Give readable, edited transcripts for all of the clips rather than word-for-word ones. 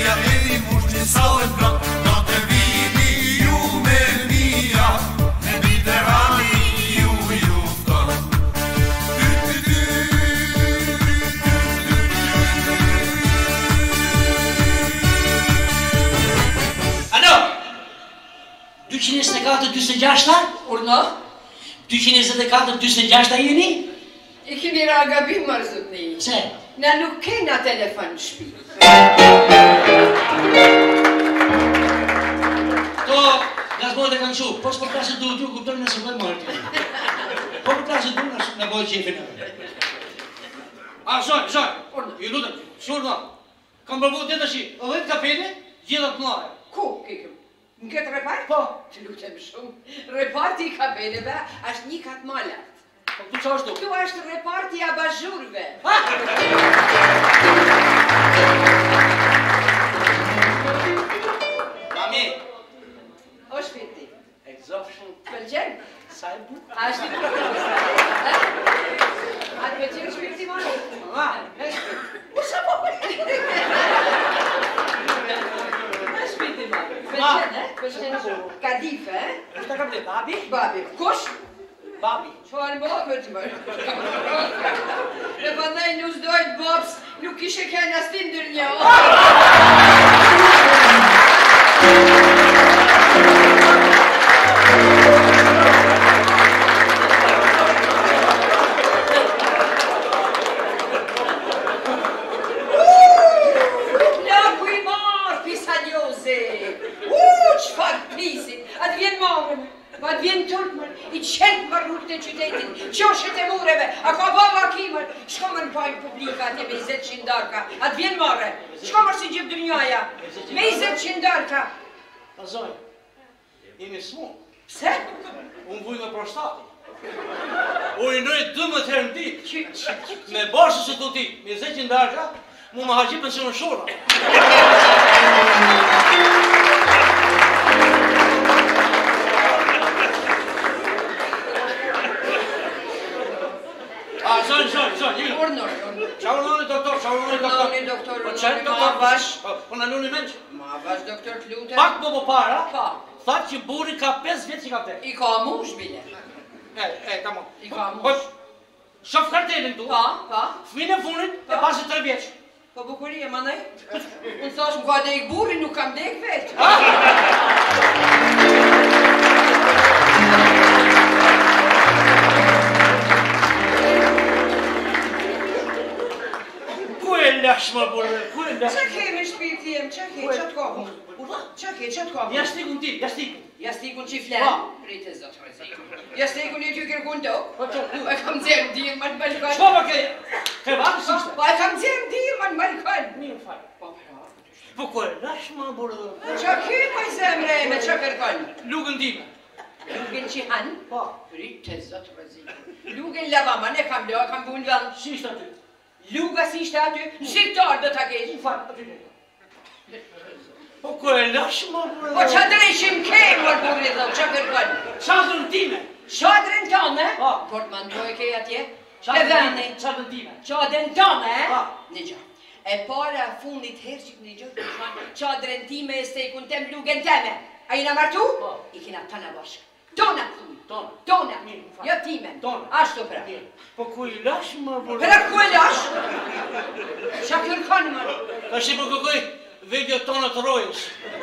mia vedi mushti sallën blok, do të vini ju me mia, në Mediterani ju jufton. Alo! 224-26? Urno? 224-26 jeni? I kemi ra gabim marzutni. Pse? Na nuk kena telefon në shtëpi. To, gazbojt e kanë shu, po s'po plasë duhet ju, kuptojnë nëse bëjmë marrë. Po plasë duhet në bojë qefin e. A, shoj, ju lutem, shurë ma. Kam përbu të të shi, 10 kapele, gjitha të mëlare. Ku, kikëm? Në këtë repart? Po. Të lutem shumë. Reparti i kapeleve është një katë ma lartë. Po, tu qa është tu? Tu është reparti i abazhurve. Mami. O shpiti. E këzofshën. Pëlqen? Sa e bu? A është një përkës? A të pëlqen shpiti mani? Ma. E shpiti. U sa po pëlqen? E shpiti mani. Pëlqen, e? Pëlqen shumë. Kadif, e? Është të kam dhe babi? Babi. Kush? Babi. Qëfar më për të mërë? E përndaj nuk dojtë babs, nuk ishe kena stin dër një. Laku i marë, pisanjoze. Qëfar prisin, atë vjen mamën. Ma të vjen turpër, i qenë më rrugë të qytetin, qoshet e mureve, a ka baba akimër, shko më në pajnë publika atje me 20 darka, a të vjen mare, shko më si gjibë dërnjaja, me 20 darka. A zoj, jemi smu. Pse? Unë vuj me prostati. Urinoj 12 herë në ditë. Me bashkë se du ti, me 20 darka, mu më haqi pensionë shura. Zon, jemi. Urnur. Qa urnoni doktor? Urnoni doktor, Po qenë doktor? ma vash. Po në luni menq? Ma vash doktor të lutem. Pak po para, Ka. thak që buri ka 5 vjetë që ka vdek. I ka mush, bile. Tamam. I ka mush. Po, shof kartelin tu. Pa. Fmin e funit, e pasi 3 vjeç. Po bukurie, ma nej? Unë thash më ka dek buri, nuk kam dek vetë. Lash më burë, ku e lash? Qa kemi shpirti jem, qa ke, qa t'kohë? Qa ke, qa t'kohë? Jastikun ti, jastikun. Jastikun që i flenë? Rite zotë rëzikun. Jastikun i ty kërkun të? E kam dzerë dhirë më në balkon. Qo më ke? Ke vakë sishtë? Po e kam dzerë dhirë më në balkon. Mirë fajë. Po ku e lash më burë? Qa ke më i zemre me qa kërkon? Lugën time. Lugën që hanë? Po. Rite zotë rëzikun. Lugën lavaman e kam lo, e kam bu në vëllë. Shishtë aty. Luga si ishte aty, në shqiptar do t'a kesh. Po ku e lash më burë? Po qa drejshim ke, mërë burri dhe, qa kërkon? Qadrën time. Qadrën tonë, Po. Portmantoj ke atje? Qadrën time. Qadrën tonë, Po. Në gjë. E para fundit herë që në gjë, qadrën time e stekun tem lugën teme. A jina martu? Po. I kina tona bashkë. Tona thuj. Tona. Jo time. Tona. Ashtu pra. Po ku i lash më burë? Pra ku e lash? Qa kërkon më? Ka shi po kërkoj video tonë të rojës.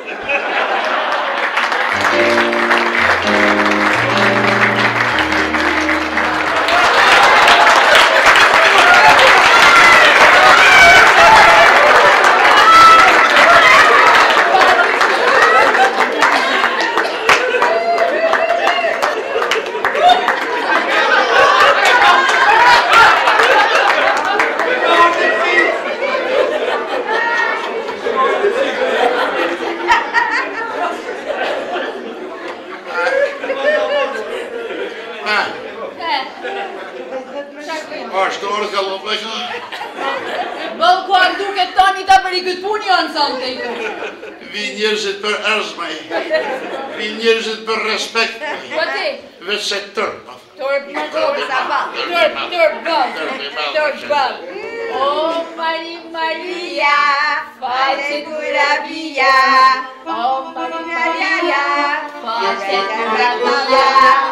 Njerëzit për arzmaj, njerëzit për respekt. Po ti? Veç se tërp. Tërp më tërp, sa ba. Tërp, bal. Oh Maria, fate dura via. Oh Maria, fate dura via.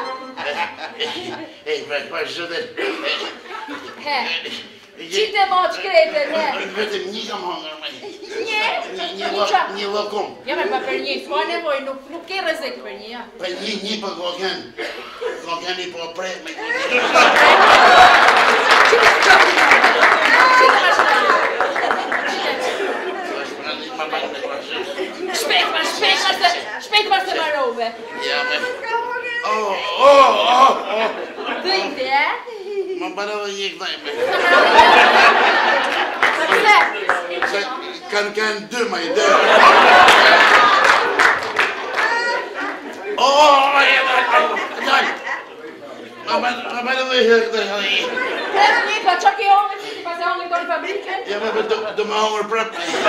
Ci te moć krete, ne? Vetëm një kam hangër me. Një? Një lokum. Ja me pa për një, s'ka nevoj, nuk ke rrezik për një, ja. Për një për koken. Koken I po prejt me një. Shpejt ma se marove. Ja me. Dëjte, Ma barava një këtaj me. Se kanë dy ma I dhe. Ma barava një këtaj. një, pa qa ki hongë ti, pa se hongë të në fabrike? Ja me do me hongër prap.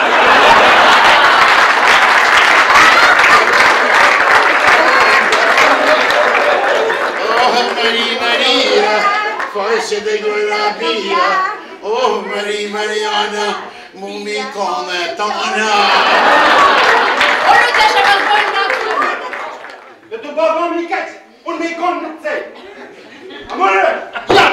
Maria, forse de Guarabia. Oh, Mariana, mumi come tona. O nu te așa că-l voi n-acum. Dhe të bërë më një keqë, unë me I konë nuk të sejë. Amore! Ja!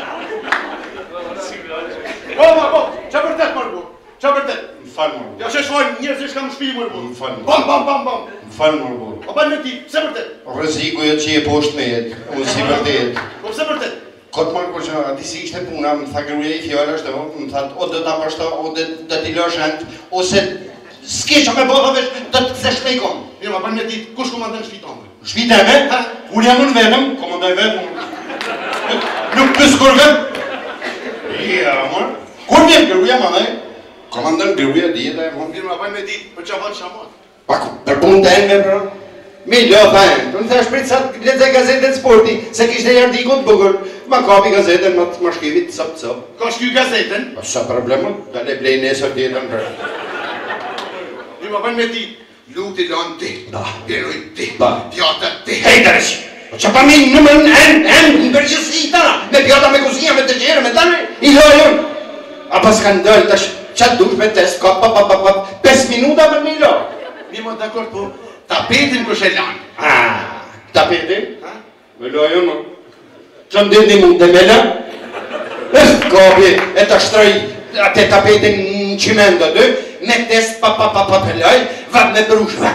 Po, që vërtet mërë bu? Që vërtet? Më falë mërë bu. Ja që shojnë njërës kam shpi mërë bu. Më falë mërë bu. Bam! Më falë mërë bu. O banë me ti, pse vërtet? Rëziku e që je poshtë me jetë, unë si vërtet. Po pse vërtet? Këtë mërë kërë që ati si ishte puna, më tha gruja I fjallë është, më tha o dhe ta pashta, o dhe t'i lë shëndë, ose s'ke që me bëha vesh, dhe t'se shpejkon. Jo, ma banë me ti, kush komandën shpi tonë? Shpi teme, unë jam unë vetëm, komandaj vetëm. Nuk pësë kur vetëm. Ja, mërë. Kur vjen gruja, ma dhe? Komandën gruja, dhjeta e mërë. Mirë, ma banë me ti, për që avanë shamot. Pa, për punë të enë, bro. Mi lë, thajnë, unë thash prit sa të leze gazetën sporti, se kishte jardikut bukur, ma kapi gazetën, ma shkivit cëp. Ka shky gazetën? Pa, sa problemët, da le blej nesër tjetën, bro. Mirë, ma banë me ti, luti lanë ti, geroj ti, pjata ti. Hej, dërësh, që pa mi nëmër në në përgjësi ta, me pjata me kuzinja, me të gjere, me tane, I lojën. A pas kanë dëllë, tash, qatë dush me test, ka, 5 minuta me mi lojë. Mirë, ma dakord, po, tapetin kështë e lanë. Tapetin? Me lojën, më. Që më dindi mund të mele? Kapi, e të shtroj atë tapetin në qimendo, dy, me test, peloj, vat me brush, vat,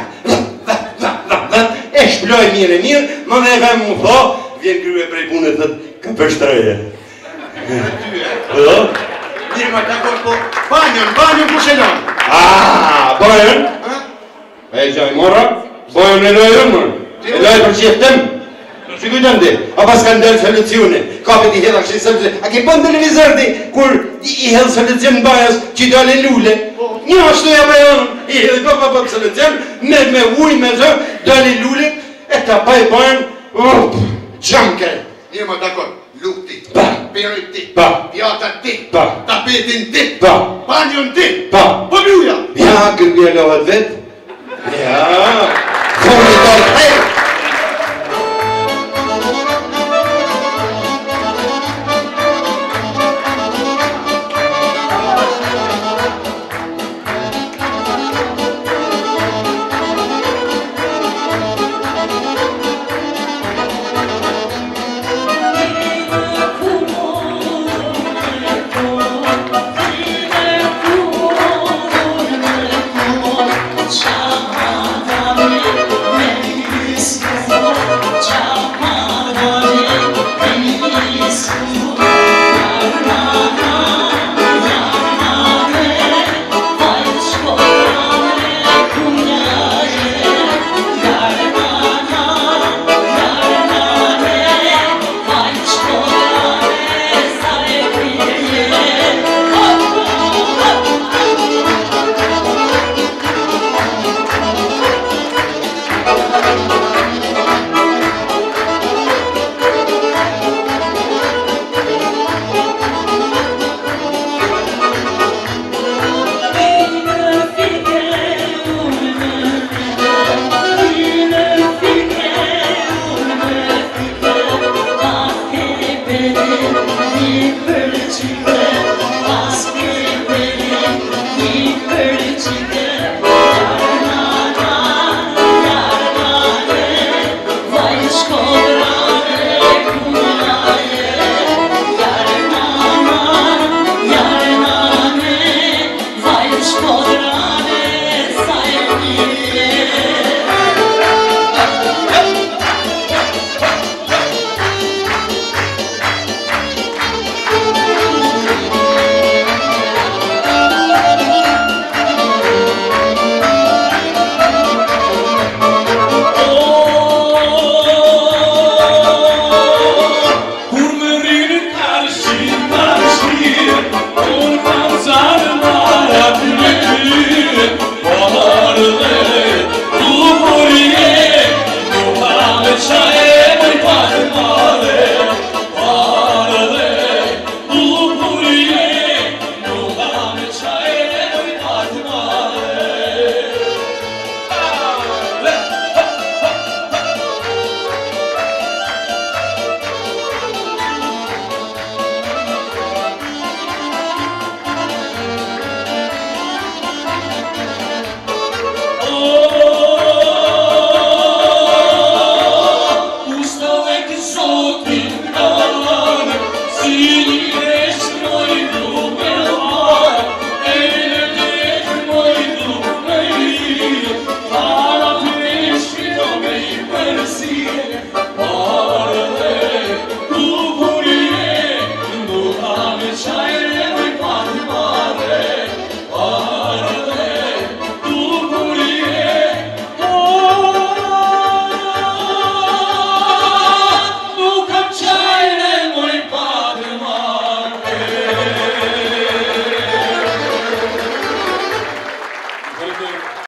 e shploj mirë, më dhe e vem mu tho, vjen krye prej punët dhe ka përshtroje. Mirë, ma dakord, po, banjon kështë e lanë. Bojën? E gjaj mora, bojën e lojën mërë, e lojë për qeftem. Që kujtëm di, a pas kanë dërë solucione, kapit I hedha kështë solucione. A ke pën televizor di, kur I hedhë solucion në bajas, që I dole lule. Një ashtu ja bajon, I hedhë pa solucion, me uj, me zë, dole lule, e ta pa I bojën, gjamke. Mirë, ma dakord, lukti, peroj ti, Pa. pjata ti, Pa. tapetin ti, Pa. banjon ti, Pa. po bluja. Ja, kërgja lohat vetë. Ja, thoni dojë hejë. heureux.